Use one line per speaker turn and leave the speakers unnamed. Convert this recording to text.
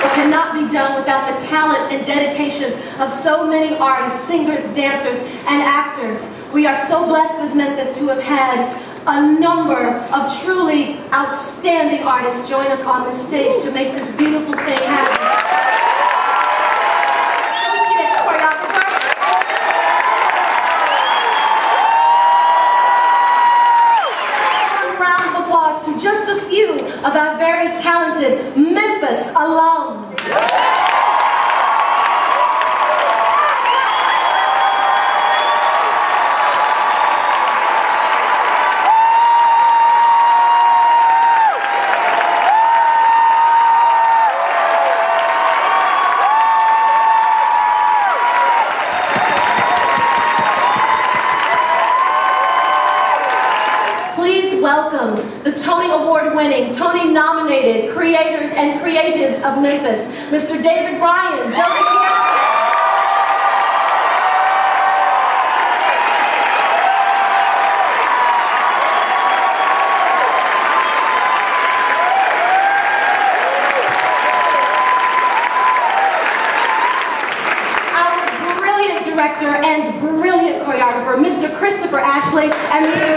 It cannot be done without the talent and dedication of so many artists, singers, dancers, and actors. We are so blessed with Memphis to have had a number of truly outstanding artists join us on this stage to make this beautiful thing happen. Associate choreographer. A round of applause to just a few of our very talented Memphis alums. Welcome the Tony Award-winning, Tony-nominated creators and creatives of Memphis, Mr. David Bryan, Joey Our brilliant director and brilliant choreographer, Mr. Christopher Ashley, and Mr.